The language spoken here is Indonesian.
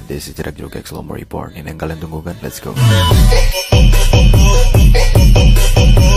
This is Jerak Jeruk Slow Mo Report. Ini yang kalian tunggu kan? Let's go.